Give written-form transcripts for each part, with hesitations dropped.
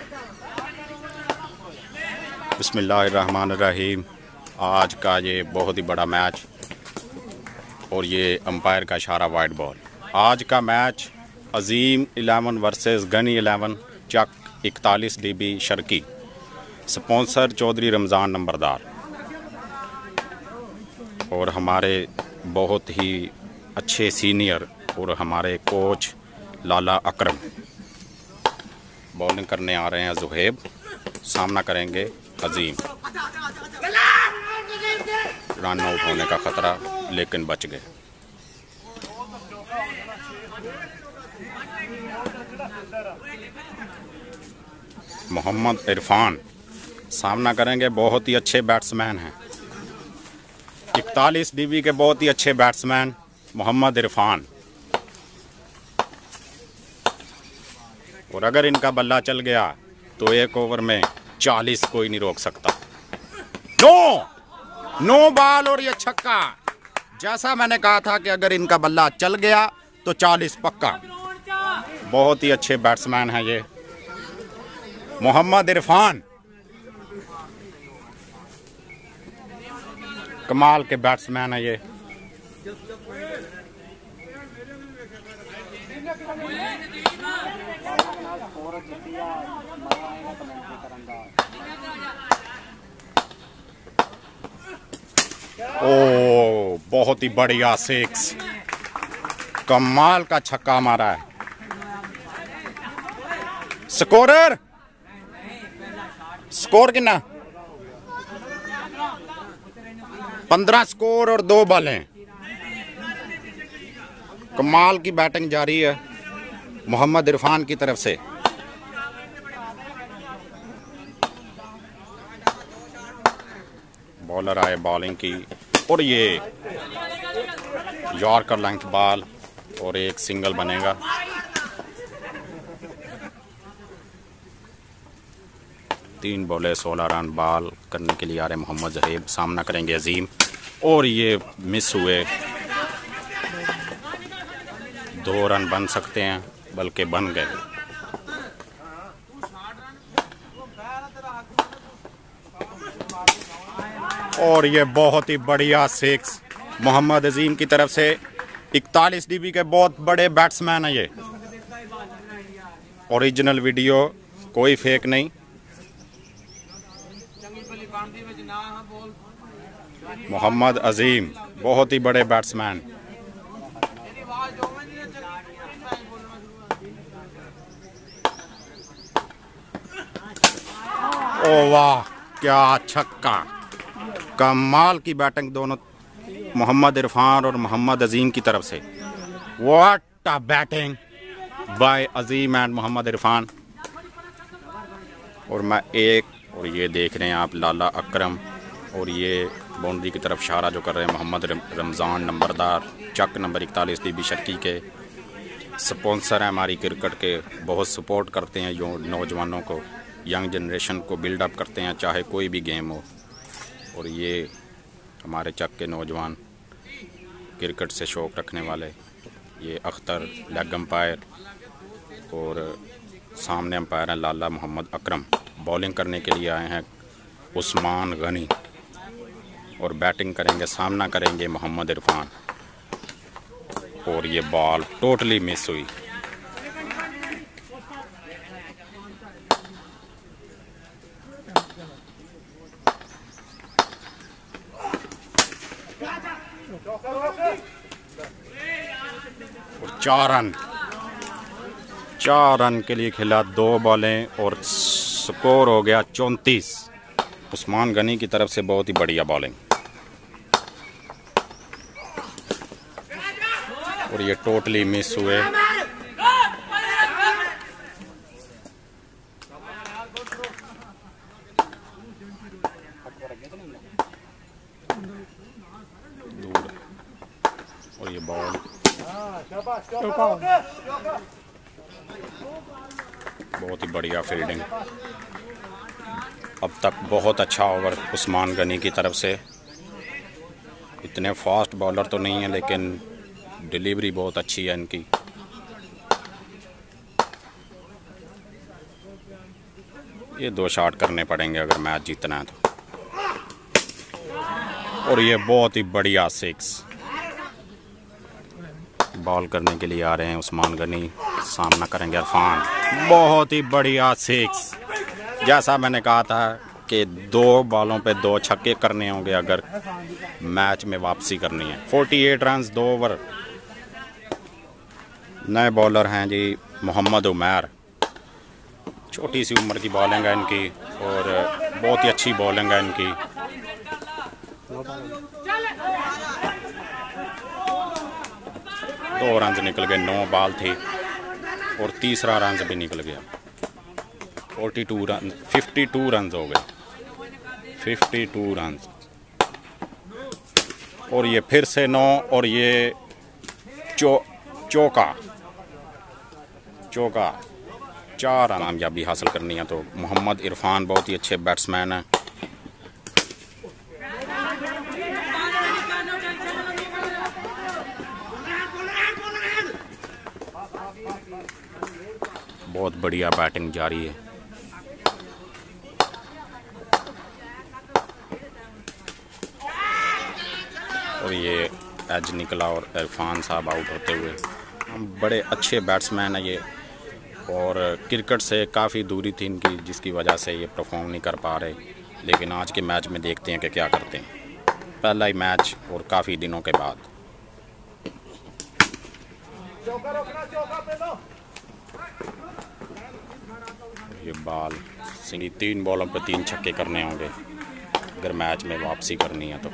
बिस्मिल्लाहिर्रहमानिर्रहीम। आज का ये बहुत ही बड़ा मैच और ये अंपायर का इशारा वाइड बॉल। आज का match Azeem 11 versus Gani 11 Chak 41 DB Sharqi. Sponsor Chaudhry Ramzan नंबरदार और हमारे बहुत ही अच्छे सीनियर और हमारे कोच लाला अकरम। बॉलिंग करने आ रहे हैं जुहेब, सामना करेंगे अजीम। रन आउट होने का खतरा लेकिन बच गए। मोहम्मद इरफान सामना करेंगे, बहुत ही अच्छे बैट्समैन हैं। 41 DB के बहुत ही अच्छे बैट्समैन मोहम्मद इरफान। और अगर इनका बल्ला चल गया तो एक ओवर में 40 कोई नहीं रोक सकता। नो बॉल और ये छक्का। जैसा मैंने कहा था कि अगर इनका बल्ला चल गया तो 40 पक्का। बहुत ही अच्छे बैट्समैन हैं ये मोहम्मद इरफान। कमाल के बैट्समैन है ये। ओ बहुत ही बढ़िया सिक्स, कमाल का छक्का मारा है। स्कोर कितना? 15 स्कोर और 2 बॉलें। कमाल की बैटिंग जारी है मोहम्मद इरफान की तरफ से। बॉलर आए बॉलिंग की और ये यॉर्कर लेंथ बॉल और एक सिंगल बनेगा। तीन बॉले 16 रन बॉल करने के लिए आ रहे मोहम्मद जहेब। सामना करेंगे अजीम और ये मिस हुए। 2 रन बन सकते हैं बल्कि बन गए। और ये बहुत ही बढ़िया सिक्स मोहम्मद अजीम की तरफ से। 41 DB के बहुत बड़े बैट्समैन हैं ये। ओरिजिनल वीडियो, कोई फेक नहीं। मोहम्मद अजीम बहुत ही बड़े बैट्समैन। ओ वाह, क्या छक्का। कमाल की बैटिंग दोनों मोहम्मद इरफान और मोहम्मद अजीम की तरफ से। What a batting by Azeem and Mohammad Irfan. और मैं और ये देख रहे हैं आप लाला अकरम और ये बाउंड्री की तरफ इशारा जो कर रहे हैं मोहम्मद रमज़ान नंबरदार चक नंबर 41 DB शर्की के। स्पॉन्सर हैं हमारी क्रिकेट के, बहुत सपोर्ट करते हैं जो नौजवानों को, यंग जनरेशन को बिल्डअप करते हैं चाहे कोई भी गेम हो। और ये हमारे चक के नौजवान क्रिकेट से शौक़ रखने वाले, ये अख्तर लेग अंपायर और सामने अंपायर हैं लाला मोहम्मद अकरम। बॉलिंग करने के लिए आए हैं उस्मान गनी और बैटिंग करेंगे, सामना करेंगे मोहम्मद इरफान। और ये बॉल टोटली मिस हुई। और 4 रन के लिए खेला, 2 बॉलें और स्कोर हो गया 34। उस्मान गनी की तरफ से बहुत ही बढ़िया बॉलिंग। और ये टोटली मिस हुए। और ये बॉल बहुत ही बढ़िया फील्डिंग। अब तक बहुत अच्छा ओवर उस्मान गनी की तरफ से। इतने फास्ट बॉलर तो नहीं है लेकिन डिलीवरी बहुत अच्छी है इनकी। ये 2 शॉट करने पड़ेंगे अगर मैच जीतना है तो। और ये बहुत ही बढ़िया 6 बॉल करने के लिए आ रहे हैं उस्मान गनी, सामना करेंगे इरफान। बहुत ही बढ़िया 6। जैसा मैंने कहा था कि 2 बॉलों पे 2 छक्के करने होंगे अगर मैच में वापसी करनी है। 48 रन 2 ओवर। नए बॉलर हैं जी मोहम्मद उमैर। छोटी सी उम्र की बॉलिंग है इनकी और बहुत ही अच्छी बॉलिंग है इनकी। दो रन निकल गए, 9 बॉल थी और तीसरा रन भी निकल गया। 52 रन हो गए, 52 रन। और ये फिर से 9 और ये चौका 4 कामयाबी हासिल करनी है तो। मोहम्मद इरफान बहुत ही अच्छे बैट्समैन हैं। बहुत बढ़िया बैटिंग जारी है। और ये एज निकला और इरफान साहब आउट होते हुए। हम बड़े अच्छे बैट्समैन हैं ये और क्रिकेट से काफ़ी दूरी थी इनकी, जिसकी वजह से ये परफॉर्म नहीं कर पा रहे। लेकिन आज के मैच में देखते हैं कि क्या करते हैं। पहला ही मैच और काफ़ी दिनों के बाद। ये बॉल 3 बॉलों पर 3 छक्के करने होंगे अगर मैच में वापसी करनी है तो।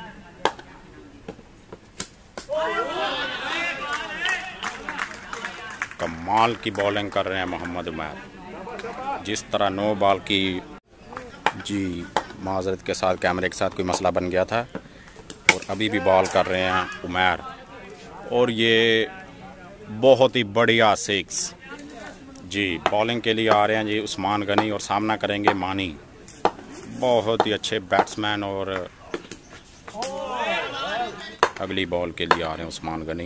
कमाल की बॉलिंग कर रहे हैं मोहम्मद उमैर। जिस तरह 9 बॉल की जी माजरत के साथ कैमरे के साथ कोई मसला बन गया था और अभी भी बॉल कर रहे हैं उमैर। और ये बहुत ही बढ़िया 6 जी। बॉलिंग के लिए आ रहे हैं जी उस्मान गनी और सामना करेंगे मानी। बहुत ही अच्छे बैट्समैन और अगली बॉल के लिए आ रहे हैं उस्मान गनी।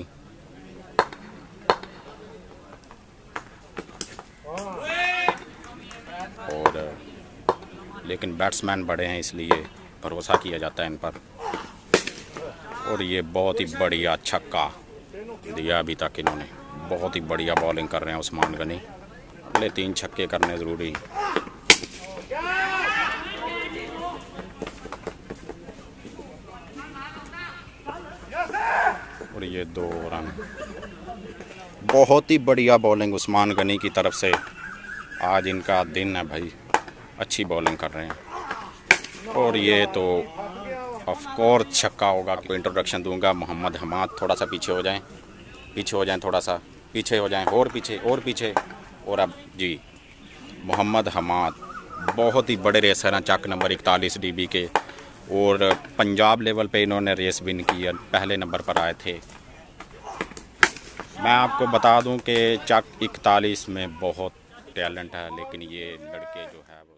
और लेकिन बैट्समैन बड़े हैं इसलिए भरोसा किया जाता है इन पर। और ये बहुत ही बढ़िया छक्का दिया अभी तक इन्होंने। बहुत ही बढ़िया बॉलिंग कर रहे हैं उस्मान गनी। अगले 3 छक्के करने ज़रूरी। और ये 2 रन। बहुत ही बढ़िया बॉलिंग उस्मान गनी की तरफ से। आज इनका दिन है भाई, अच्छी बॉलिंग कर रहे हैं। और ये तो ऑफ कोर्स छक्का होगा। आपको इंट्रोडक्शन दूंगा। मोहम्मद हमाद, थोड़ा सा पीछे हो जाएं, थोड़ा सा पीछे हो जाएं, और पीछे। और अब जी मोहम्मद हमाद बहुत ही बड़े रेसर हैं, चक नंबर 41 DB के। और पंजाब लेवल पे इन्होंने रेस विन की है, पहले नंबर पर आए थे। मैं आपको बता दूं कि चक 41 में बहुत टैलेंट है, लेकिन ये लड़के जो है वो